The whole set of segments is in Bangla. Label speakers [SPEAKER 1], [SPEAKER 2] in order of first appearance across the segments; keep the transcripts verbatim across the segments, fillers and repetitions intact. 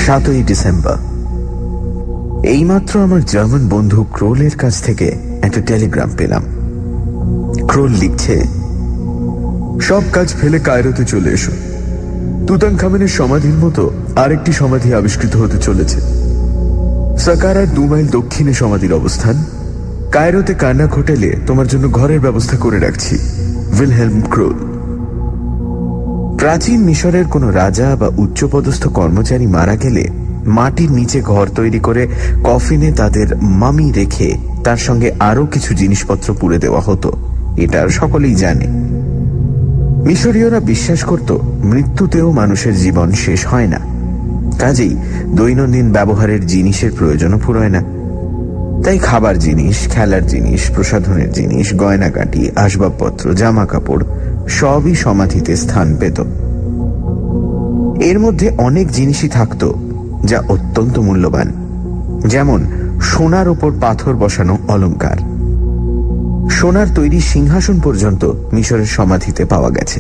[SPEAKER 1] সাতই ডিসেম্বর। এইমাত্র আমার জার্মান বন্ধু ক্রোলের কাছ থেকে একটা টেলিগ্রাম পেলাম। ক্রোল লিখছে, সব কাজ ফেলে কায়রোতে চলে এসো। তুতানখামেনের সমাধির মতো আরেকটি সমাধি আবিষ্কৃত হতে চলেছে। সাকারার দু মাইল দক্ষিণে সমাধির অবস্থান। কায়রোতে কার্নাক হোটেলে তোমার জন্য ঘরের ব্যবস্থা করে রাখছি। Wilhelm Kroll. প্রাচীন মিশরের কোনো রাজা বা উচ্চপদস্থ কর্মচারী মারা গেলে মাটির নিচে ঘর তৈরি করে কফিনে তাদের মামি রেখে তার সঙ্গে আরো কিছু জিনিসপত্র পুড়ে দেওয়া হতো। এটা সকলেই জানে। মিশরীয়রা বিশ্বাস করত মৃত্যুতেও মানুষের জীবন শেষ হয় না, কাজেই দৈনন্দিন ব্যবহারের জিনিসের প্রয়োজনও ফুরোয় না। তাই খাবার জিনিস, খেলার জিনিস, প্রসাধনের জিনিস, গয়নাগাটি, আসবাবপত্র, জামা কাপড় সবই সমাধিতে স্থান পেত। এর মধ্যে অনেক জিনিসই থাকত যা অত্যন্ত মূল্যবান, যেমন সোনার ওপর পাথর বসানো অলংকার। সোনার তৈরি সিংহাসন পর্যন্ত মিশরের সমাধিতে পাওয়া গেছে।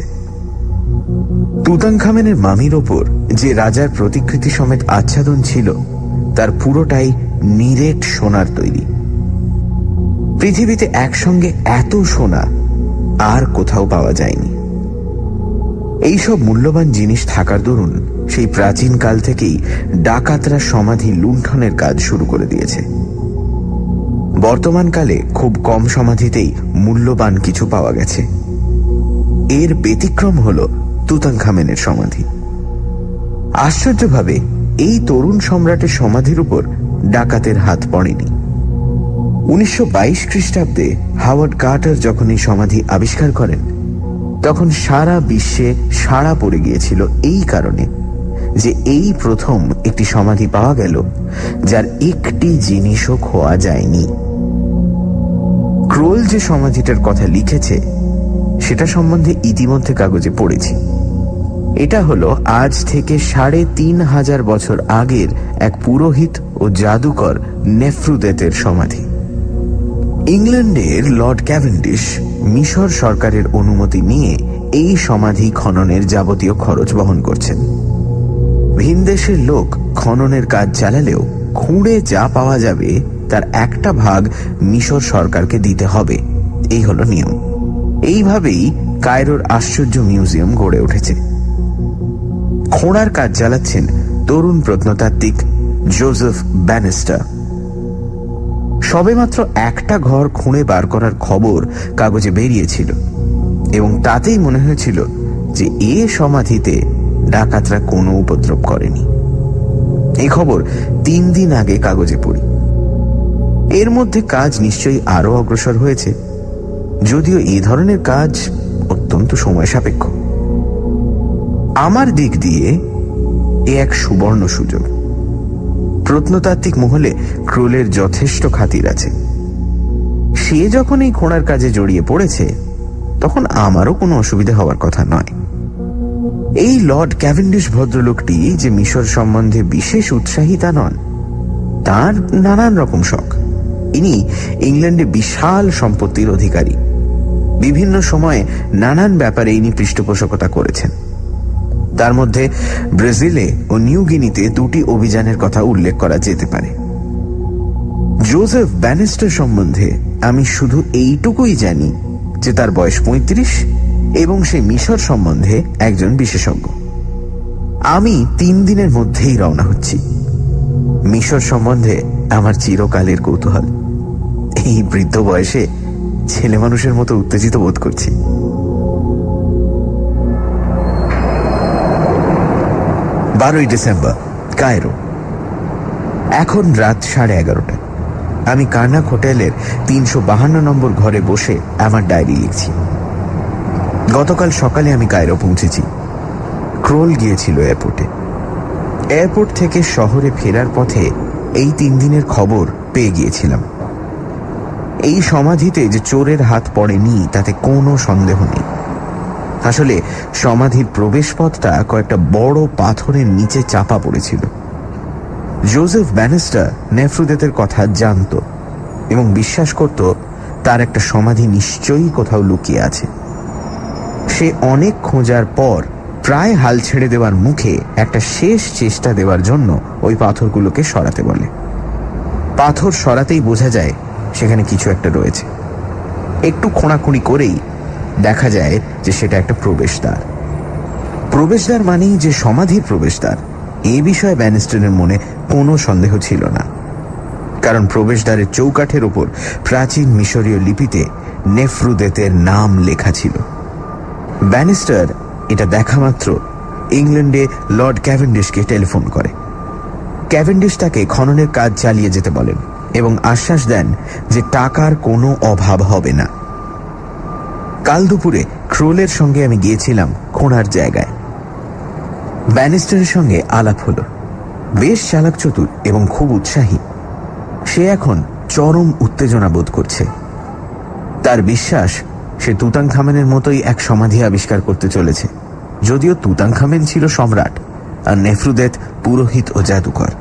[SPEAKER 1] তুতানখামেনের মামির ওপর যে রাজার প্রতিকৃতি সমেত আচ্ছাদন ছিল তার পুরোটাই নিরেট সোনার তৈরি। পৃথিবীতে একসঙ্গে এত সোনা আর কোথাও পাওয়া যায়নি। এইসব মূল্যবান জিনিস থাকার দরুন সেই প্রাচীন কাল থেকেই ডাকাতরা সমাধি লুণ্ঠনের কাজ শুরু করে দিয়েছে। বর্তমানকালে খুব কম সমাধিতেই মূল্যবান কিছু পাওয়া গেছে। এর ব্যতিক্রম হল তুতানখামেনের সমাধি। আশ্চর্যভাবে এই তরুণ সম্রাটের সমাধির উপর ডাকাতের হাত পড়েনি। উনিশশো বাইশ খ্রিস্টাব্দে হাওয়ার্ড কার্টার যখন এই সমাধি আবিষ্কার করেন তখন সারা বিশ্বে সাড়া পড়ে গিয়েছিল এই কারণে যে এই প্রথম একটি সমাধি পাওয়া গেল যার একটি জিনিসও খোয়া যায়নি। ক্রোল যে সমাধিটার কথা লিখেছে সেটা সম্বন্ধে ইতিমধ্যে কাগজে পড়েছি। এটা হলো আজ থেকে সাড়ে তিন হাজার বছর আগের এক পুরোহিত ও জাদুকর নেফ্রুদেতের সমাধি। ইংল্যান্ডের লর্ড ক্যাভেন্ডিশ মিশর সরকারের অনুমতি নিয়ে এই সমাধি খননের যাবতীয় খরচ বহন করছেন। ভিনদেশের লোক খননের কাজ চালালেও খুঁড়ে যা পাওয়া যাবে তার একটা ভাগ মিশর সরকারকে দিতে হবে, এই হলো নিয়ম। এইভাবেই কায়রোর আশ্চর্য মিউজিয়াম গড়ে উঠেছে। খোঁড়ার কাজ চালাচ্ছেন তরুণ প্রত্নতাত্ত্বিক জোসেফ ব্যানিস্টার। সবেমাত্র একটা ঘর খুঁড়ে বার করার খবর কাগজে বেরিয়েছিল এবং তাতেই মনে হয়েছিল যে এ সমাধিতে ডাকাতরা কোনো উপদ্রব করেনি। এই খবর তিন দিন আগে কাগজে পড়ি। এর মধ্যে কাজ নিশ্চয়ই আরো অগ্রসর হয়েছে, যদিও এই ধরনের কাজ অত্যন্ত সময় সাপেক্ষ। আমার দিক দিয়ে এ এক সুবর্ণ সুযোগ। প্রত্নতাত্ত্বিক মহলে ক্রোলের যথেষ্ট খাতির আছে। সে যখন এই খোঁড়ার কাজে জড়িয়ে পড়েছে তখন আমারও কোনো অসুবিধা হওয়ার কথা নয়। এই লর্ড ক্যাভেন্ডিশ ভদ্রলোকটি যে মিশর সম্বন্ধে বিশেষ উৎসাহী তা নন, তাঁর নানান রকম শখ। ইনি ইংল্যান্ডে বিশাল সম্পত্তির অধিকারী। বিভিন্ন সময়ে নানান ব্যাপারে ইনি পৃষ্ঠপোষকতা করেছেন। তার মধ্যে ব্রাজিলে ও নিউ গিনিতে দুটি অভিযানের কথা উল্লেখ করা যেতে পারে। জোসেফ ব্যানিস্টার সম্বন্ধে আমি শুধু এইটুকুই জানি যে তার বয়স পঁয়ত্রিশ এবং সে মিশর সম্বন্ধে একজন বিশেষজ্ঞ। আমি তিন দিনের মধ্যেই রওনা হচ্ছি। মিশর সম্বন্ধে আমার চিরকালের কৌতূহল। এই বৃদ্ধ বয়সে ছেলে মানুষের মতো উত্তেজিত বোধ করছি। বারোই ডিসেম্বর, কায়রো। এখন রাত সাড়ে এগারোটা। আমি কার্নাক হোটেলের তিনশো বাহান্ন নম্বর ঘরে বসে আমার ডায়েরি লিখছি। গতকাল সকালে আমি কায়রো পৌঁছেছি। ক্রোল গিয়েছিল এয়ারপোর্টে। এয়ারপোর্ট থেকে শহরে ফেরার পথে এই তিন দিনের খবর পেয়ে গিয়েছিলাম। এই সমাধিতে যে চোরের হাত পড়েনি তাতে কোনো সন্দেহ নেই। আসলে সমাধির প্রবেশপথটা কয়েকটা বড় পাথরের নিচে চাপা পড়েছিল। জোসেফ ব্যানিস্টার নেফ্রুদেতের কথা জানত এবং বিশ্বাস করত তার একটা সমাধি নিশ্চয়ই কোথাও লুকিয়ে আছে। সে অনেক খোঁজার পর প্রায় হাল ছেড়ে দেওয়ার মুখে একটা শেষ চেষ্টা দেওয়ার জন্য ওই পাথরগুলোকে সরাতে বলে। পাথর সরাতেই বোঝা যায় সেখানে কিছু একটা রয়েছে। একটু খোঁড়াখুঁড়ি করেই দেখা যায় যে সেটা একটা প্রবেশদ্বার। প্রবেশদ্বার মানেই যে সমাধির প্রবেশদ্বার, এ বিষয়ে ব্যানিস্টারের মনে কোনো সন্দেহ ছিল না, কারণ প্রবেশদ্বারের চৌকাঠের ওপর প্রাচীন মিশরীয় লিপিতে নেফ্রুদেতের নাম লেখা ছিল। ব্যানিস্টার এটা দেখা মাত্র ইংল্যান্ডে লর্ড ক্যাভেন্ডিশকে টেলিফোন করে। ক্যাভেন্ডিশ তাকে খননের কাজ চালিয়ে যেতে বলেন এবং আশ্বাস দেন যে টাকার কোনো অভাব হবে না। কাল দুপুরে ক্রোলের সঙ্গে আমি গিয়েছিলাম খোঁড়ার জায়গায়। ব্যানিস্টারের সঙ্গে আলাপ হলো। বেশ চালাক চতুর এবং খুব উৎসাহী। সে এখন চরম উত্তেজনা বোধ করছে। তার বিশ্বাস সে তুতানখামেনের মতোই এক সমাধি আবিষ্কার করতে চলেছে, যদিও তুতানখামেন ছিল সম্রাট আর নেফ্রুদেত পুরোহিত ও জাদুকর।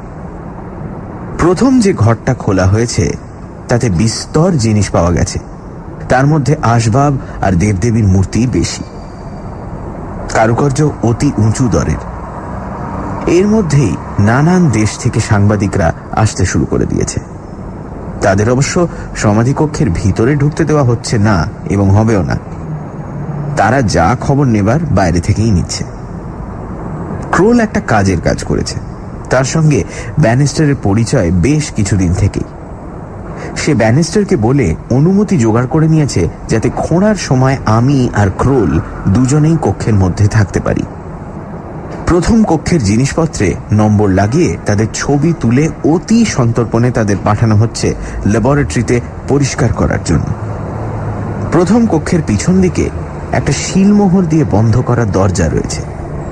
[SPEAKER 1] প্রথম যে ঘরটা খোলা হয়েছে তাতে বিস্তর জিনিস পাওয়া গেছে। তার মধ্যে আসবাব আর দেবদেবীর মূর্তি বেশি, কারুকার্য অতি উঁচু দরের। এর মধ্যেই নানান দেশ থেকে সাংবাদিকরা আসতে শুরু করে দিয়েছে। তাদের অবশ্য সমাধিকক্ষের ভিতরে ঢুকতে দেওয়া হচ্ছে না এবং হবেও না। তারা যা খবর নেবার বাইরে থেকেই নিচ্ছে। ক্রোল একটা কাজের কাজ করেছে, তার সঙ্গে ব্যানিস্টারের পরিচয় বেশ কিছুদিন থেকেই। সে ব্যানিস্টারকে বলে অনুমতি জোগাড় করে নিয়েছে যাতে খোঁড়ার সময় আমি আর ক্রোল দুজনেই কক্ষের মধ্যে থাকতে পারি। প্রথম কক্ষের জিনিসপত্রে নম্বর লাগিয়ে তাদের ছবি তুলে অতি সন্তর্পণে তাদের পাঠানো হচ্ছে ল্যাবরেটরিতে পরিষ্কার করার জন্য। প্রথম কক্ষের পিছন দিকে একটা শিলমোহর দিয়ে বন্ধ করা দরজা রয়েছে।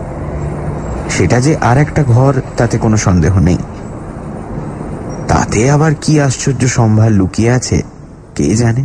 [SPEAKER 1] সেটা যে আর একটা ঘর তাতে কোনো সন্দেহ নেই। তাতে আবার কি আশ্চর্য সম্ভার লুকিয়ে আছে কে জানে।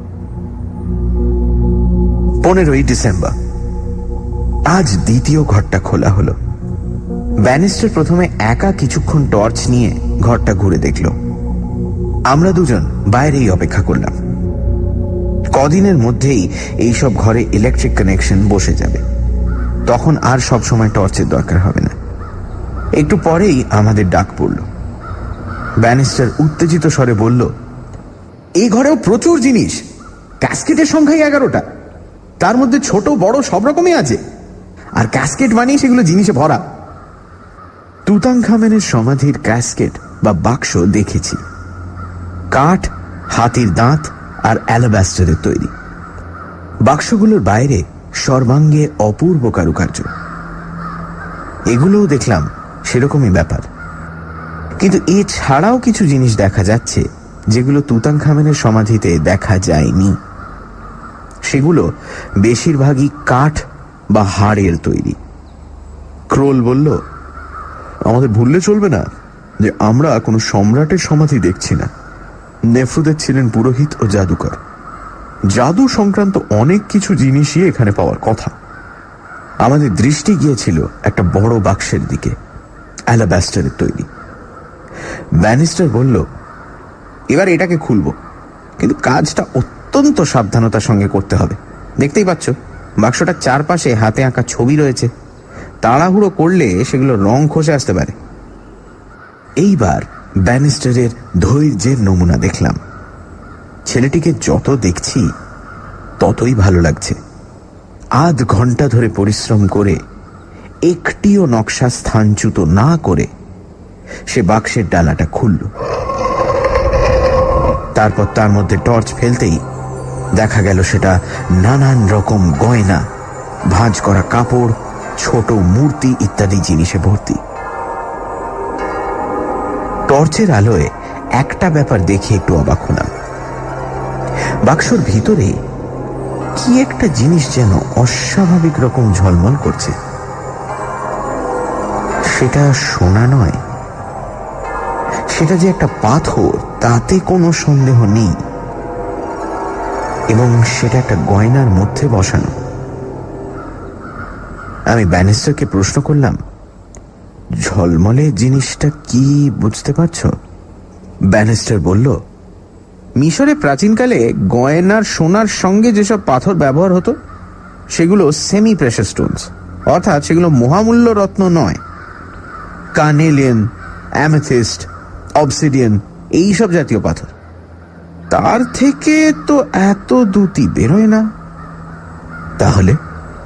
[SPEAKER 1] পনেরোই ডিসেম্বর, আজ দ্বিতীয় ঘরটা খোলা হলো। ব্যানিস্টার প্রথমে একা কিছুক্ষণ টর্চ নিয়ে ঘরটা ঘুরে দেখল। আমরা দুজন বাইরেই অপেক্ষা করলাম। কদিনের মধ্যেই এইসব ঘরে ইলেকট্রিক কানেকশন বসে যাবে, তখন আর সব সময় টর্চের দরকার হবে না। একটু পরেই আমাদের ডাক পড়ল। ব্যানিস্টার উত্তেজিত স্বরে বলল, এই ঘরেও প্রচুর জিনিস। ক্যাসকেটের সংখ্যাই এগারোটা, তার মধ্যে ছোট বড় সব রকমই আছে, আর ক্যাসকেট বানিয়ে সেগুলো জিনিসে ভরা। তুতানখামেনের সমাধির ক্যাসকেট বা বাক্স দেখেছি, কাঠ, হাতির দাঁত আর অ্যালাবাস্টারের তৈরি। বাক্সগুলোর বাইরে সর্বাঙ্গে অপূর্ব কারুকার্য। এগুলোও দেখলাম সেরকমই ব্যাপার, কিন্তু এছাড়াও কিছু জিনিস দেখা যাচ্ছে যেগুলো তুতানখামেনের সমাধিতে দেখা যায়নি। সেগুলো বেশিরভাগই কাঠ বা হাড়ের তৈরি। ক্রোল বলল, আমাদের ভুললে চলবে না যে আমরা কোনো সম্রাটের সমাধি দেখছি না। নেফ্রুদেত ছিলেন পুরোহিত ও জাদুকর। জাদু সংক্রান্ত অনেক কিছু জিনিসই এখানে পাওয়ার কথা। আমাদের দৃষ্টি গিয়েছিল একটা বড় বাক্সের দিকে, অ্যালাবাস্টারের তৈরি। ব্যানিস্টার বলল, এবার এটাকে খুলব, কিন্তু কাজটা অত্যন্ত সাবধানতার সঙ্গে করতে হবে। দেখতেই পাচ্ছ বাক্সটার চারপাশে হাতে আঁকা ছবি রয়েছে। তাড়াহুড়ো করলে সেগুলো রং খসে আসতে পারে। এইবার ব্যানিস্টারের ধৈর্যের নমুনা দেখলাম। ছেলেটিকে যত দেখছি ততই ভালো লাগছে। আধ ঘন্টা ধরে পরিশ্রম করে একটিও নকশা স্থানচ্যুত না করে সে বাক্সের ডালাটা খুলল। তারপর তার মধ্যে টর্চ ফেলতেই দেখা গেল সেটা নানান রকম গয়না, ভাঁজ করা কাপড়, ছোট মূর্তি ইত্যাদি জিনিসে ভর্তি। টর্চের আলোয় একটা ব্যাপার দেখে একটু অবাক হলাম। বাক্সর ভিতরে কি একটা জিনিস যেন অস্বাভাবিক রকম ঝলমল করছে। সেটা সোনা নয়, সেটা যে একটা পাথর তাতে কোনো সন্দেহ নেই, এবং সেটা একটা গয়নার মধ্যে বসানো। আমি ব্যানিস্টারকে প্রশ্ন করলাম, ঝলমলে জিনিসটা কি বুঝতে পারছ? ব্যানিস্টার বলল, মিশরে প্রাচীনকালে গয়নার সোনার সঙ্গে যেসব পাথর ব্যবহার হতো সেগুলো সেমি প্রেশাস স্টোনস, অর্থাৎ সেগুলো মহামূল্য রত্ন নয়, কার্নেলিয়ান, অ্যামেথিস্ট, অবসিডিয়ান, এইসব জাতীয় পাথর। তার থেকে তো এত দ্যুতি বেরোয় না। তাহলে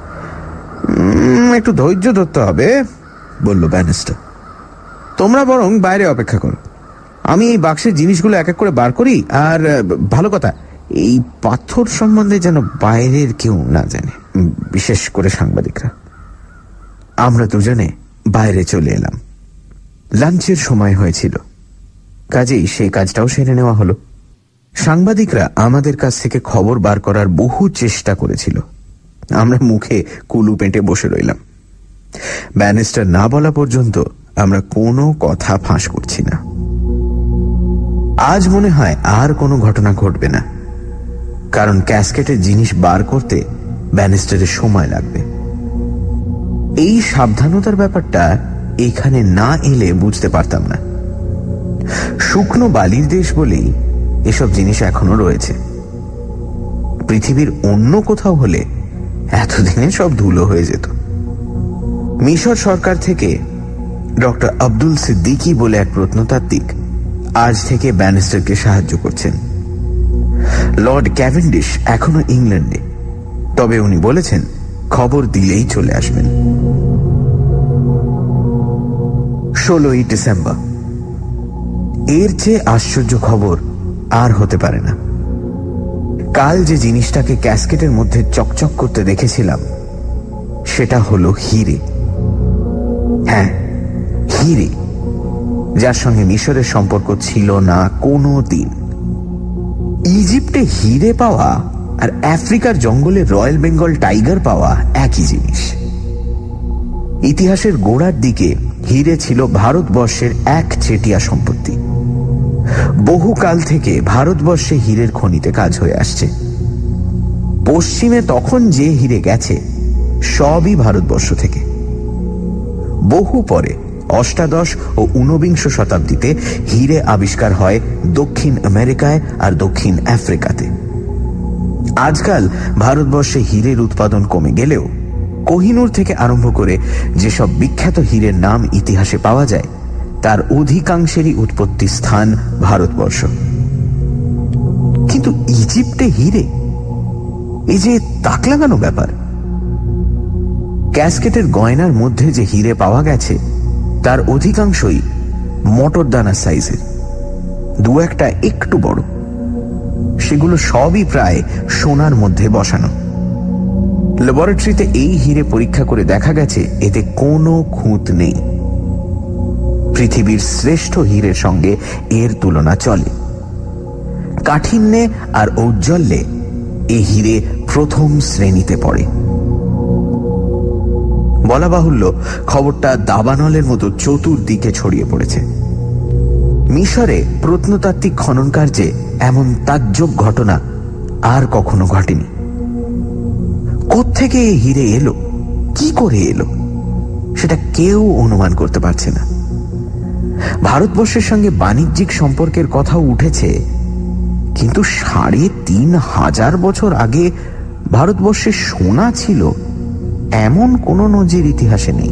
[SPEAKER 1] একটু ধৈর্য ধরতে হবে, বলল ব্যানিস্টার। তোমরা বরং বাইরে অপেক্ষা করো, আমি এই বাক্সের জিনিসগুলো এক এক করে বার করি। আর ভালো কথা, এই পাথর সম্বন্ধে যেন বাইরের কেউ না জানে, বিশেষ করে সাংবাদিকরা। আমরা দুজনে বাইরে চলে এলাম। লাঞ্চের সময় হয়েছিল, কাজেই সেই কাজটাও সেরে নেওয়া হলো। সাংবাদিকরা আমাদের কাছ থেকে খবর বার করার বহু চেষ্টা করেছিল। আমরা মুখে কুলু পেটে বসে রইলাম। ব্যানিস্টার না বলা পর্যন্ত আমরা কোনো কথা ফাঁস করছি না। আজ মনে হয় আর কোনো ঘটনা ঘটবে না, কারণ ক্যাসকেটের জিনিস বার করতে ব্যানিস্টারের সময় লাগবে। এই সাবধানতার ব্যাপারটা এখানে না এলে বুঝতে পারতাম না। শুকনো বালির দেশ বলেই এসব জিনিস এখনো রয়েছে। পৃথিবীর অন্য কোথাও হলে এতদিনে সব ধুলো হয়ে যেত। মিশর সরকার থেকে ডক্টর আব্দুল সিদ্দিকী বলে এক প্রত্নতাত্ত্বিক আজ থেকে ব্যানিস্টারকে সাহায্য করছেন। লর্ড ক্যাভেন্ডিশ এখনো ইংল্যান্ডে, তবে উনি বলেছেন খবর দিলেই চলে আসবেন। ষোলোই ডিসেম্বর। এর চেয়ে আশ্চর্য খবর আর হতে পারে না। কাল যে জিনিসটাকে ক্যাসকেটের মধ্যে চকচক করতে দেখেছিলাম সেটা হলো হিরে। হ্যাঁ, হিরে, যার সঙ্গে মিশরের সম্পর্ক ছিল না কোনো দিন। ইজিপ্টে হিরে পাওয়া আর আফ্রিকার জঙ্গলে রয়্যাল বেঙ্গল টাইগার পাওয়া একই জিনিস। ইতিহাসের গোড়ার দিকে হিরে ছিল ভারতবর্ষের এক চেটিয়া সম্পত্তি। বহুকাল থেকে ভারতবর্ষে হীরের খনিতে কাজ হয়ে আসছে। পশ্চিমে তখন যে হিরে গেছে সবই ভারতবর্ষ থেকে। বহু পরে অষ্টাদশ ও ঊনবিংশ শতাব্দীতে হিরে আবিষ্কার হয় দক্ষিণ আমেরিকায় আর দক্ষিণ আফ্রিকাতে। আজকাল ভারতবর্ষে হীরের উৎপাদন কমে গেলেও কোহিনূর থেকে আরম্ভ করে যেসব বিখ্যাত হীরের নাম ইতিহাসে পাওয়া যায় তার অধিকাংশেরই উৎপত্তি স্থান ভারতবর্ষ। কিন্তু ইজিপ্টে হিরে, এই যে তাক লাগানো ব্যাপার। ক্যাসকেটের গয়নার মধ্যে যে হিরে পাওয়া গেছে তার অধিকাংশই মটরদানা সাইজের, দু একটা একটু বড়। সেগুলো সবই প্রায় সোনার মধ্যে বসানো। ল্যাবরেটরিতে এই হিরে পরীক্ষা করে দেখা গেছে এতে কোনো খুঁত নেই। পৃথিবীর শ্রেষ্ঠ হীরের সঙ্গে এর তুলনা চলে। কাঠিন্যে আর ঔজ্জ্বল্যে এ হীরে প্রথম শ্রেণীতে পড়ে। বলা বাহুল্য, খবরটা দাবানলের মতো চতুর্দিকে ছড়িয়ে পড়েছে। মিশরে প্রত্নতাত্ত্বিক খনন কার্যে এমন তাজ্জব ঘটনা আর কখনো ঘটেনি। কোত্থেকে এ হীরে এলো, কি করে এলো, সেটা কেউ অনুমান করতে পারছে না। ভারতবর্ষের সঙ্গে বাণিজ্যিক সম্পর্কের কথাও উঠেছে, কিন্তু সাড়ে তিন হাজার বছর আগে ভারতবর্ষে সোনা ছিল এমন কোন নজির ইতিহাসে নেই।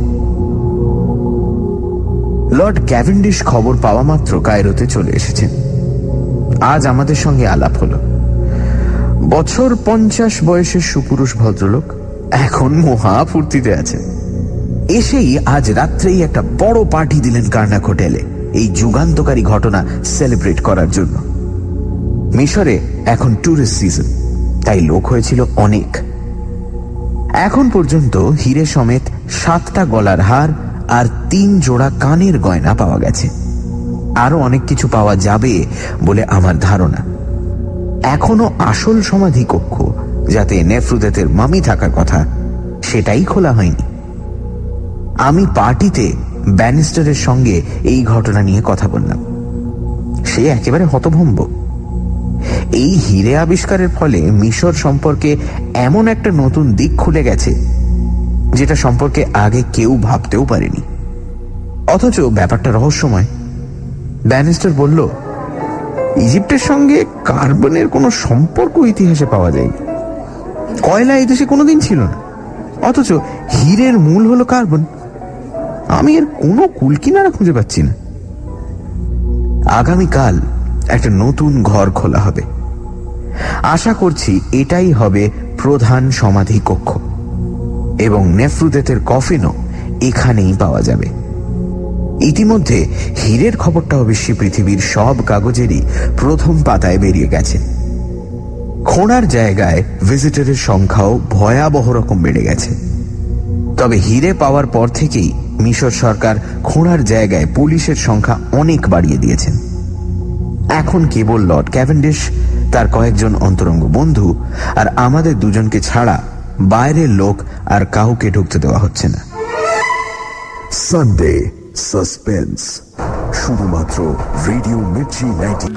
[SPEAKER 1] লর্ড ক্যাভেন্ডিশ খবর পাওয়া মাত্র কায়রোতে চলে এসেছেন। আজ আমাদের সঙ্গে আলাপ হলো। বছর পঞ্চাশ বয়সের সুপুরুষ ভদ্রলোক, এখন মহা ফুর্তিতে আছে। এসেই আজ রাত্রেই একটা বড় পার্টি দিলেন কার্নাক হোটেলে এই যুগান্তকারী ঘটনা সেলিব্রেট করার জন্য। মিশরে এখন ট্যুরিস্ট সিজন, তাই লোক হয়েছিল অনেক। এখন পর্যন্ত হিরে সমেত সাতটা গলার হার আর তিন জোড়া কানের গয়না পাওয়া গেছে। আরো অনেক কিছু পাওয়া যাবে বলে আমার ধারণা। এখনো আসল সমাধি কক্ষ, যাতে নেফ্রুদেতের মামি থাকার কথা, সেটাই খোলা হয়নি। আমি পার্টিতে ব্যানিস্টারের সঙ্গে এই ঘটনা নিয়ে কথা বললাম। সে একেবারে হতভম্ব। এই হিরে আবিষ্কারের ফলে মিশর সম্পর্কে এমন একটা নতুন দিক খুলে গেছে যেটা সম্পর্কে আগে কেউ ভাবতেও পারেনি। অথচ ব্যাপারটা রহস্যময়। ব্যানিস্টার বলল, ইজিপ্টের সঙ্গে কার্বনের কোনো সম্পর্ক ইতিহাসে পাওয়া যায়নি। কয়লা এই দেশে কোনোদিন ছিল না, অথচ হীরের মূল হলো কার্বন। আমি এর কোনো কুলকিনারা খুঁজে পাচ্ছি না। আগামীকাল একটা নতুন ঘর খোলা হবে। আশা করছি এটাই হবে প্রধান সমাধি কক্ষ, এবং নেফ্রুদেতের কফিনও এখানেই পাওয়া যাবে। ইতিমধ্যে হীরের খবরটা অবশ্যই পৃথিবীর সব কাগজেরই প্রথম পাতায় বেরিয়ে গেছে। খোঁড়ার জায়গায় ভিজিটরের সংখ্যাও ভয়াবহ রকম বেড়ে গেছে। তবে হীরে পাওয়ার পর থেকেই মিশর সরকার খোঁড়ার জায়গায় পুলিশের সংখ্যা অনেক বাড়িয়ে দিয়েছেন। এখন কেবল লর্ড ক্যাভেন্ডিশ, তার কয়েকজন অন্তরঙ্গ বন্ধু আর আমাদের দুজনকে ছাড়া বাইরের লোক আর কাউকে ঢুকতে দেওয়া হচ্ছে না।
[SPEAKER 2] সানডে সাসপেন্স, শুধুমাত্র রেডিও মির্চি নাইনটি।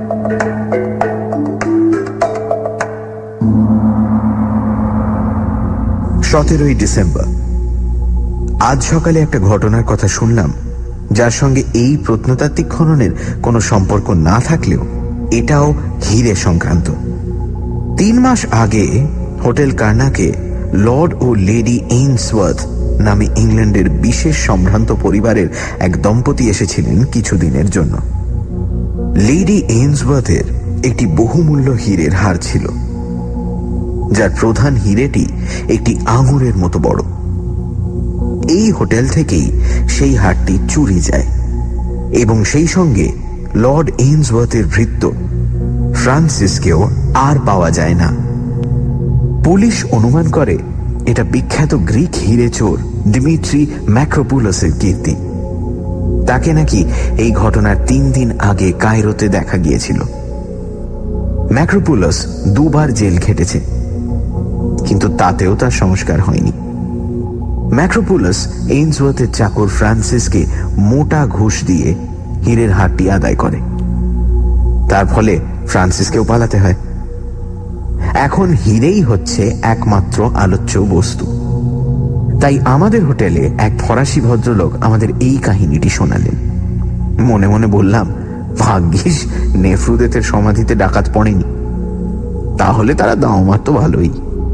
[SPEAKER 1] সতেরোই ডিসেম্বর। আজ সকালে একটা ঘটনার কথা শুনলাম, যার সঙ্গে এই প্রত্নতাত্ত্বিক খননের কোনো সম্পর্ক না থাকলেও এটাও হীরে সংক্রান্ত। তিন মাস আগে হোটেল কার্নাকে লর্ড ও লেডি এইনসওয়ার্থ নামে ইংল্যান্ডের বিশেষ সম্ভ্রান্ত পরিবারের এক দম্পতি এসেছিলেন কিছুদিনের জন্য। লেডি এইনসওয়ার্থের একটি বহুমূল্য হীরের হার ছিল, যার প্রধান হীরেটি একটি আঙুরের মতো বড়। এই হোটেল থেকেই সেই হারটি চুরি যায়, এবং সেই সঙ্গে লর্ড এইনসওয়ার্থের ভৃত্য ফ্রান্সিসকেও আর পাওয়া যায় না। পুলিশ অনুমান করে এটা বিখ্যাত গ্রিক হীরে চোর ডিমিট্রি ম্যাক্রোপুলাসের কীর্তি। তাকে নাকি এই ঘটনার তিন দিন আগে কায়রোতে দেখা গিয়েছিল। ম্যাক্রোপুলাস দুবার জেল খেটেছে, কিন্তু তাতেও তার সংস্কার হয়নি। ম্যাক্রোপুলাস এইনসওয়ার্থের চাকর ফ্রান্সিসকে মোটা ঘুষ দিয়ে হীরের হারটি আদায় করে। তার ফলে ফ্রান্সিসকেও পালাতে হয়। এখন হীরেই হচ্ছে একমাত্র আলোচ্য বস্তু। তাই আমাদের হোটেলে এক ফরাসি ভদ্রলোক আমাদের এই কাহিনীটি শোনালেন। মনে মনে বললাম, ভাগ্যিস নেফ্রুদেতের সমাধিতে ডাকাত পড়েনি, তাহলে তারা দাও মারত ভালোই।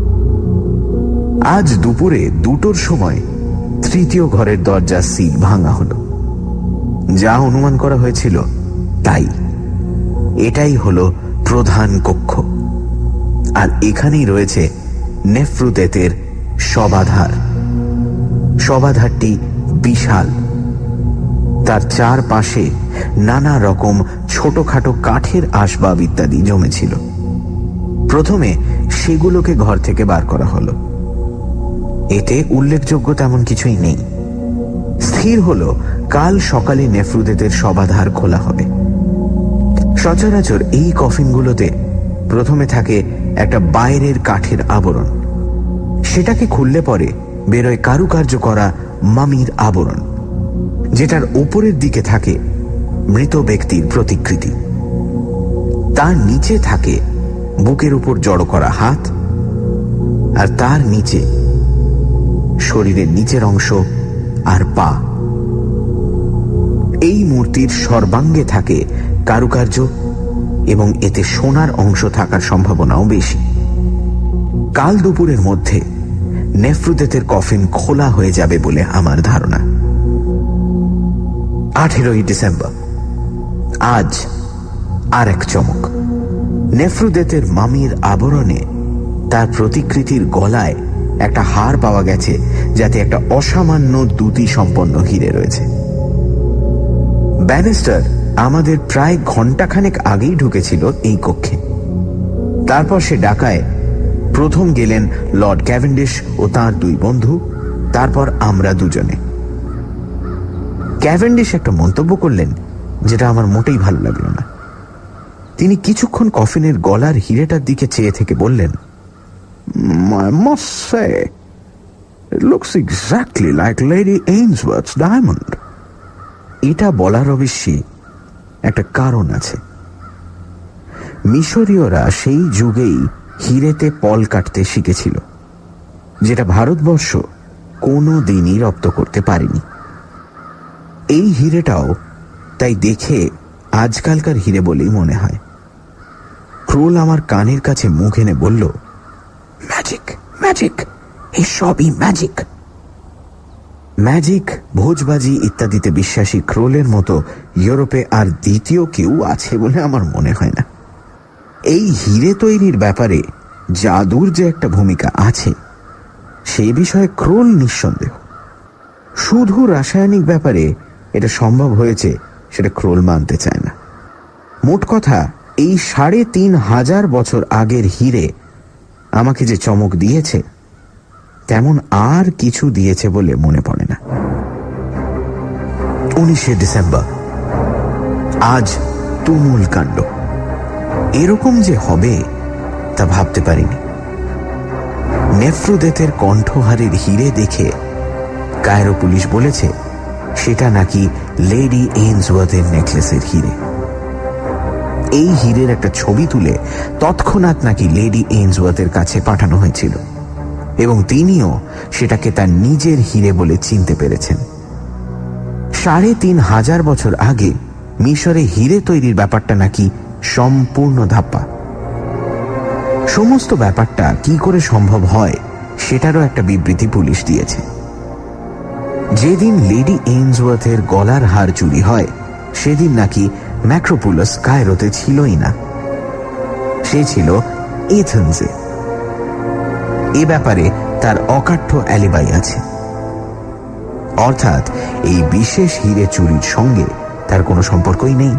[SPEAKER 1] আজ দুপুরে দুটোর সময় তৃতীয় ঘরের দরজার সিল ভাঙা হলো। যা অনুমান করা হয়েছিল তাই। এটাই হলো প্রধান কক্ষ, আর এখানেই রয়েছে নেফ্রুদেতের শবাধার। শবাধারটি বিশাল। তার চারপাশে নানা রকম ছোটখাটো কাঠের আসবাব ইত্যাদি জমেছিল। প্রথমে সেগুলোকে ঘর থেকে বার করা হলো। এতে উল্লেখযোগ্য তেমন কিছুই নেই। স্থির হলো কাল সকালে নেফ্রুদেতের শবাধার খোলা হবে। সচরাচর এই কফিনগুলোতে প্রথমে থাকে একটা বাইরের কাঠের আবরণ। সেটাকে খুললে পরে বেরোয় কারুকার্য করা মামির আবরণ, যেটার ওপরের দিকে থাকে মৃত ব্যক্তির প্রতিকৃতি। তার নিচে থাকে বুকের উপর জড়ো করা হাত, আর তার নিচে শরীরের নিচের অংশ আর পা। এই মূর্তির সর্বাঙ্গে থাকে কারুকার্য, এবং এতে সোনার অংশ থাকার সম্ভাবনাও বেশি। কাল দুপুরের মধ্যে নেফ্রুদেতের কফিন খোলা হয়ে যাবে বলে আমার ধারণা। আঠেরোই ডিসেম্বর। আজ আর এক চমক। নেফ্রুদেতের মামির আবরণে তার প্রতিকৃতির গলায় একটা হার পাওয়া গেছে, যাতে একটা অসামান্য দ্যুতি সম্পন্ন হীরে রয়েছে। ব্যানিস্টার আমাদের প্রায় ঘণ্টাখানেক আগেই ঢুকেছিল এই কক্ষে। তারপর সে ডাকায় প্রথম গেলেন লর্ড ক্যাভেন্ডিশ ও তাঁর দুই বন্ধু, তারপর আমরা দুজনে। ক্যাভেন্ডিশ একটা মন্তব্য করলেন যেটা আমার মোটেই ভালো লাগলো না। তিনি কিছুক্ষণ কফিনের গলার হীরেটার দিকে চেয়ে থেকে বললেন, I must say, it looks exactly like Lady Ainsworth's diamond. এটা বলার অবশ্যই একটা কারণ আছে। মিশরীয়রা সেই যুগেই হীরেতে পল কাটতে শিখেছিল, যেটা ভারতবর্ষ কোনো দিনই রপ্ত করতে পারেনি। এই হীরেটাও তাই দেখে আজকালকার হীরে বলেই মনে হয়। ক্রোল আমার কানের কাছে মুখ এনে বলল, ম্যাজিক ম্যাজিক, এসবই ম্যাজিক। ম্যাজিক, ভোজবাজি ইত্যাদিতে বিশ্বাসী ক্রোলের মতো ইউরোপে আর দ্বিতীয় কেউ আছে বলে আমার মনে হয় না। এই হিরে তৈরির ব্যাপারে জাদুর যে একটা ভূমিকা আছে সেই বিষয়ে ক্রোল নিঃসন্দেহ। শুধু রাসায়নিক ব্যাপারে এটা সম্ভব হয়েছে সেটা ক্রোল মানতে চায় না। মোট কথা, এই সাড়ে তিন হাজার বছর আগের হিরে আমাকে যে চমক দিয়েছে তেমন আর কিছু দিয়েছে বলে মনে পড়ে না। উনিশে ডিসেম্বর, আজ তুমুল কাণ্ড। এরকম যে হবে তা ভাবতে পারিনি। নেফ্রুদেতের কণ্ঠহারের হিরে দেখে কায়রো পুলিশ বলেছে সেটা নাকি লেডি এইনসওয়ার্থের নেকলেসের হিরে। এই হিরের একটা ছবি তুলে তৎক্ষণাৎ নাকি লেডি এইনসওয়ার্থের কাছে পাঠানো হয়েছিল এবং তিনিও সেটাকে তার নিজের হিরে বলে চিনতে পেরেছেন। সাড়ে তিন হাজার বছর আগে মিশরে হিরে তৈরির ব্যাপারটা নাকি সম্পূর্ণ ধাপ্পা। সমস্ত ব্যাপারটা কি করে সম্ভব হয় সেটারও একটা বিবৃতি পুলিশ দিয়েছে। যেদিন লেডি এইনসওয়ার্থের গলার হার চুরি হয় সেদিন নাকি ম্যাক্রোপুলাস কায়রোতে ছিলই না, সে ছিল এথেন্সে। এ ব্যাপারে তার অকাঠ্য অ্যালিবাই আছে, অর্থাৎ এই বিশেষ হিরে চুরির সঙ্গে তার কোনো সম্পর্কই নেই।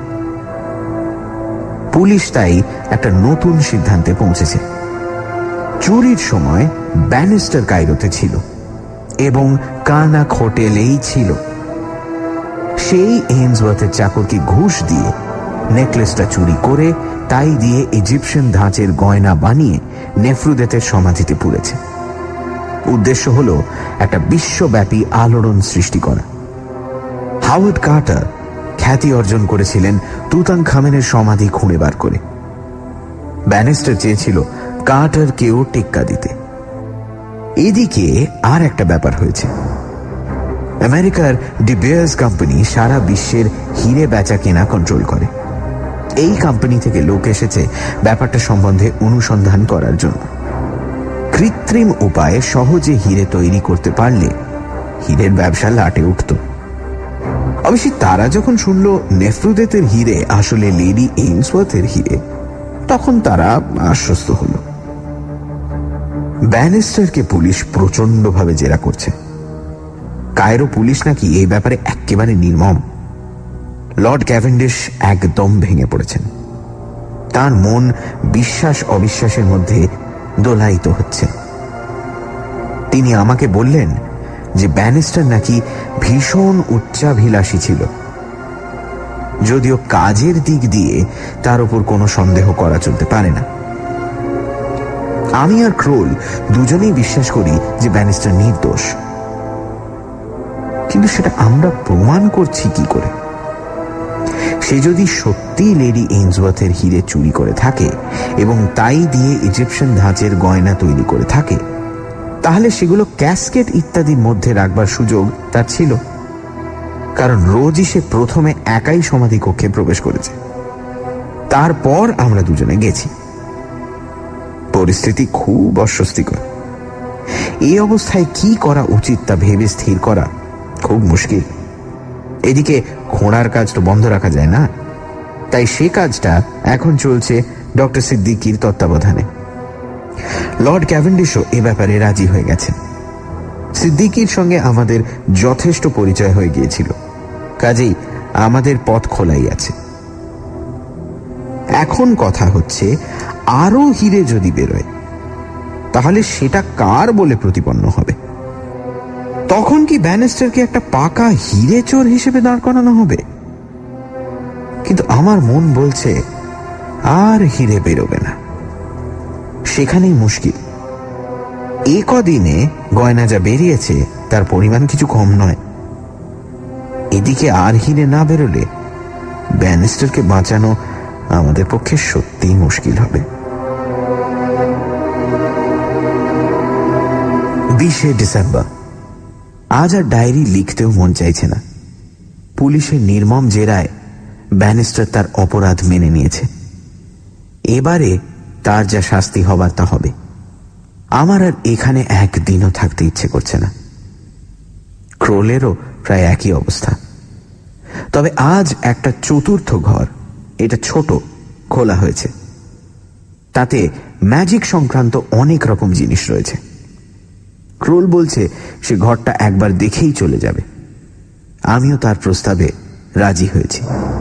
[SPEAKER 1] পুলিশ তাই একটা নতুন সিদ্ধান্তে পৌঁছেছে। চুরির সময় ব্যানিস্টার কায়রোতে ছিল এবং কার্নাক হোটেলেই ছিল। সেই এইনসওয়ার্থের চাকরকে ঘুষ দিয়ে নেকলেসটা চুরি করে তাই দিয়ে ইজিপশিয়ান ধাঁচের গয়না বানিয়ে নেফ্রুদেতের সমাধিতে পুড়েছে। উদ্দেশ্য হল একটা বিশ্বব্যাপী আলোড়ন সৃষ্টি করা। হাওয়ার্ড কার্টার খ্যাতি অর্জন করেছিলেন তুতানখামেনের সমাধি খুঁড়ে বার করে। ব্যানিস্টার চেয়েছিল কার্টারকেও টেক্কা দিতে। এদিকে আর একটা ব্যাপার হয়েছে। আমেরিকার ডি বেয়ার্স কোম্পানি সারা বিশ্বের হিরে বেচা কেনা কন্ট্রোল করে। এই কোম্পানি থেকে লোক এসেছে ব্যাপারটা সম্বন্ধে অনুসন্ধান করার জন্য। কৃত্রিম উপায়ে সহজে হিরে তৈরি করতে পারলে হীরের ব্যবসা লাটে উঠত। অবশ্যই তারা যখন শুনল নেফ্রুদেতের হিরে আসলে লেডি এইনসওয়ার্থের হিরে, তখন তারা আশ্বস্ত হল। ব্যানিস্টারকে পুলিশ প্রচন্ডভাবে জেরা করছে। কায়রো পুলিশ নাকি এই ব্যাপারে একেবারে নির্মম। লর্ড ক্যাভেন্ডিশ একদম ভেঙে পড়েছেন। তার মন বিশ্বাস অবিশ্বাসের মধ্যে দোলায়িত হচ্ছে। তিনি আমাকে বললেন যে ব্যানিস্টার নাকি ভীষণ উচ্চাভিলাষী ছিল, যদিও কাজের দিক দিয়ে তার উপর কোনো সন্দেহ করা চলতে পারে না। আমি আর ক্রোল দুজনেই বিশ্বাস করি যে ব্যানিস্টার নির্দোষ, কিন্তু সেটা আমরা প্রমাণ করছি কি করে? সে যদি সত্যি লেডি এইনসওয়ার্থের হিরে চুরি করে থাকে এবং তাই দিয়ে ইজিপশিয়ান ধাঁচের গয়না তৈরি করে থাকে, তাহলে সেগুলো ক্যাসকেট ইত্যাদির মধ্যে রাখবার সুযোগ তার ছিল, কারণ রোজই সে প্রথমে একাই সমাধি কক্ষে প্রবেশ করেছে। তারপর আমরা দুজনে গেছি। পরিস্থিতি খুব অস্বস্তিকর। এই অবস্থায় কি করা উচিত তা ভেবে স্থির করা খুব মুশকিল। এদিকে খোঁড়ার কাজ তো বন্ধ রাখা যায় না, তাই সে কাজটা এখন চলছে ডক্টর সিদ্দিকির তত্ত্বাবধানে। লর্ড ক্যাভেন্ডিশও এ ব্যাপারে রাজি হয়ে গেছেন। সিদ্দিকির সঙ্গে আমাদের যথেষ্ট পরিচয় হয়ে গিয়েছিল, কাজেই আমাদের পথ খোলাই আছে। এখন কথা হচ্ছে, আরো হিরে যদি বেরোয় তাহলে সেটা কার বলে প্রতিপন্ন হবে? তখন কি ব্যানিস্টারকে একটা পাকা হিরে চোর হিসেবে দাঁড় করানো হবে? কিন্তু আমার মন বলছে আর হিরে বেরোবে না। সেখানেই মুশকিল। এ কদিনে গয়না যা বেরিয়েছে তার পরিমাণ কিছু কম নয়। এদিকে আর হিরে না বেরোলে ব্যানিস্টারকে বাঁচানো আমাদের পক্ষে সত্যিই মুশকিল হবে। বিশে ডিসেম্বর, আজ আর ডায়েরি লিখতেও মন চাইছে না। পুলিশের নির্মম জেরায় ব্যানিস্টার তার অপরাধ মেনে নিয়েছে। এবারে তার যা শাস্তি হবার তা হবে। আমার আর এখানে একদিনও থাকতে ইচ্ছে করছে না। ক্রোলেরও প্রায় একই অবস্থা। তবে আজ একটা চতুর্থ ঘর, এটা ছোট, খোলা হয়েছে। তাতে ম্যাজিক সংক্রান্ত অনেক রকম জিনিস রয়েছে। ক্রোল বলছে সে ঘরটা একবার দেখেই চলে যাবে। আমিও তার প্রস্তাবে রাজি হয়েছি।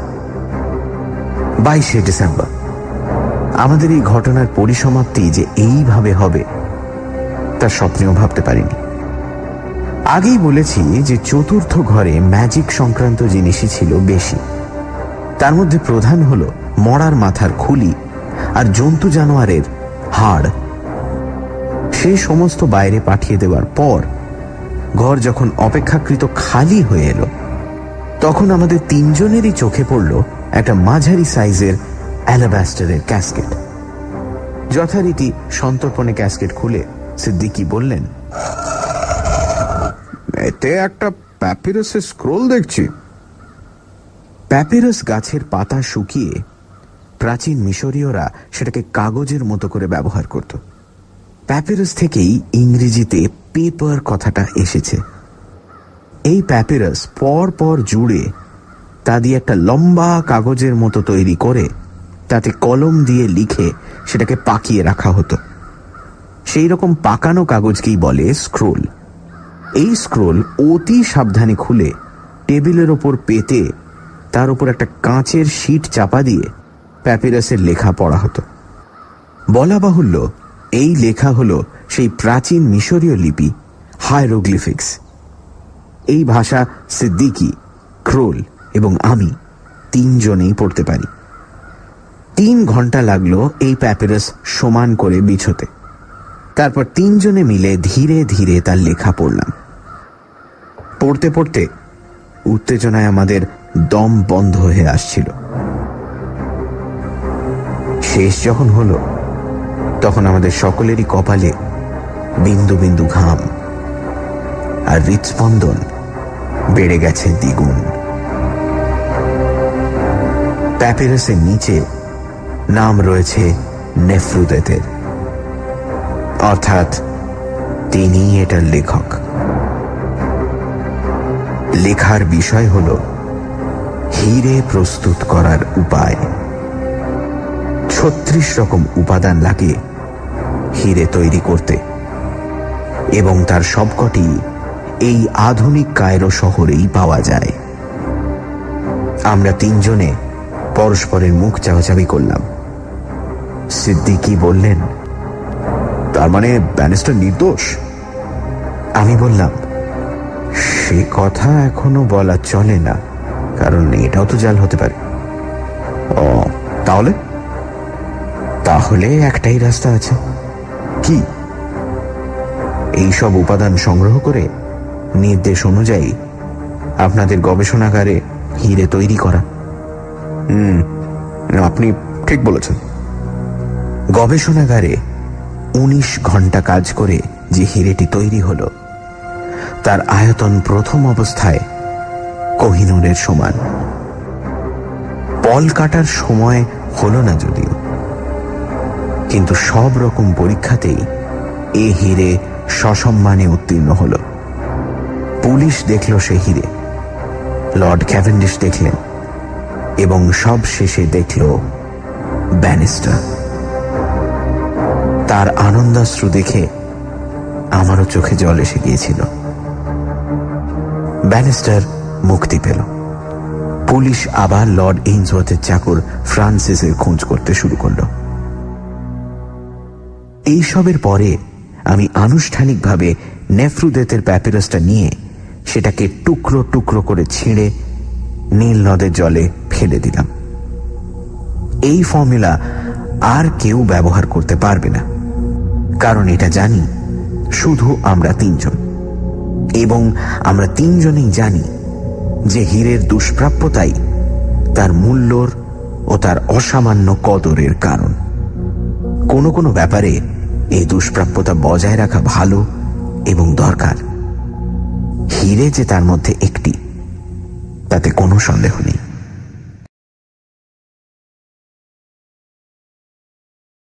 [SPEAKER 1] বাইশে ডিসেম্বর। আমাদের এই ঘটনার পরিসমাপ্তি যে এইভাবে হবে তা স্বপ্নেও ভাবতে পারিনি। আগেই বলেছি যে চতুর্থ ঘরে ম্যাজিক সংক্রান্ত জিনিসই ছিল বেশি। তার মধ্যে প্রধান হল মরার মাথার খুলি আর জন্তু জানোয়ারের হাড়। সে সমস্ত বাইরে পাঠিয়ে দেওয়ার পর ঘর যখন অপেক্ষাকৃত খালি হয়ে এলো, তখন আমাদের তিনজনেরই চোখে পড়ল একটা মাঝারি সাইজের অ্যালাবাস্টারের ক্যাসকেট। যথারীতি সন্তর্পণে ক্যাসকেট খুলে সিদ্দিকী বললেন,
[SPEAKER 2] এতে একটা প্যাপিরাসের স্ক্রোল দেখছি।
[SPEAKER 1] প্যাপিরাস গাছের পাতা শুকিয়ে প্রাচীন মিশরীয়রা সেটাকে কাগজের মতো করে ব্যবহার করত। প্যাপিরাস থেকেই ইংরেজিতে পেপার কথাটা এসেছে। এই প্যাপিরাস পর পর জুড়ে তা দিয়ে একটা লম্বা কাগজের মতো তৈরি করে তাতে কলম দিয়ে লিখে সেটাকে পাকিয়ে রাখা হতো। সেই রকম পাকানো কাগজকেই বলে স্ক্রোল। এই স্ক্রোল অতি সাবধানে খুলে টেবিলের ওপর পেতে তার উপর একটা কাঁচের শীট চাপা দিয়ে প্যাপিরাসের লেখা পড়া হতো। বলা বাহুল্য, এই লেখা হলো সেই প্রাচীন মিশরীয় লিপি হায়ারোগ্লিফিক্স। এই ভাষা সিদ্দিকী, ক্রোল এবং আমি তিনজনেই পড়তে পারি। তিন ঘন্টা লাগলো এই প্যাপিরাস সমান করে বিছোতে। তারপর তিনজনে মিলে ধীরে ধীরে তার লেখা পড়লাম। পড়তে পড়তে উত্তেজনায় আমাদের দম বন্ধ হয়ে আসছিল। শেষ যখন হলো তখন আমাদের সকলেরই কপালে বিন্দু বিন্দু ঘাম আর হৃৎস্পন্দন বেড়ে গেছে দ্বিগুণ। প্যাপিরাসের নিচে নাম রয়েছে নেফ্রুদেতের, অর্থাৎ তিনি এটার লেখক। লেখার বিষয় হল হিরে প্রস্তুত করার উপায়। ছত্রিশ রকম উপাদান লাগে হিরে তৈরি করতে, এবং তার সবকটি এই আধুনিক কায়রো শহরেই পাওয়া যায়। আমরা তিনজনে পরস্পরের মুখ চাওয়াচাবি করলাম। সিদ্দিকী বললেন,
[SPEAKER 2] তার মানে ব্যারিস্টার নির্দোষ?
[SPEAKER 1] আমি বললাম, সে কথা এখনো বলা চলে না, কারণ এটাও তো জাল হতে পারে।
[SPEAKER 2] ও, তাহলে?
[SPEAKER 1] তাহলে একটাই রাস্তা আছে।
[SPEAKER 2] কি?
[SPEAKER 1] এই সব উপাদান সংগ্রহ করে নির্দেশ অনুযায়ী আপনাদের গবেষণাগারে হিরে তৈরি করা।
[SPEAKER 2] হুম, আপনি ঠিক বলেছেন।
[SPEAKER 1] গবেষণাগারে উনিশ ঘন্টা কাজ করে যে হিরেটি তৈরি হলো তার আয়তন প্রথম অবস্থায় কোহিনূরের সমান। পল কাটার সময় হলো না যদিও, কিন্তু সব রকম পরীক্ষাতেই এ হিরে সসম্মানে উত্তীর্ণ হল। পুলিশ দেখল সে হিরে, লর্ড ক্যাভেন্ডিশ দেখলেন, এবং সব শেষে দেখল ব্যানিস্টার। তার আনন্দাশ্রু দেখে আমারও চোখে জল এসে গিয়েছিল। ব্যানিস্টার মুক্তি পেল। পুলিশ আবার লর্ড এইন্সওয়ার্থের চাকর ফ্রান্সিসের খোঁজ করতে শুরু করল। এইসবের পরে আমি আনুষ্ঠানিকভাবে নেফ্রুদেতের প্যাপিরাসটা নিয়ে সেটাকে টুকরো টুকরো করে ছিঁড়ে নীল নদের জলে ফেলে দিলাম। এই ফর্মুলা আর কেউ ব্যবহার করতে পারবে না, কারণ এটা জানি শুধু আমরা তিনজন, এবং আমরা তিনজনেই জানি যে হীরের দুষ্প্রাপ্যতাই তার মূল্যর ও তার অসামান্য কদরের কারণ। কোনো কোনো ব্যাপারে এই দুষ্প্রাপ্যতা বজায় রাখা ভালো এবং দরকার। হীরে যে তার মধ্যে একটি, তাতে কোনো সন্দেহ নেই।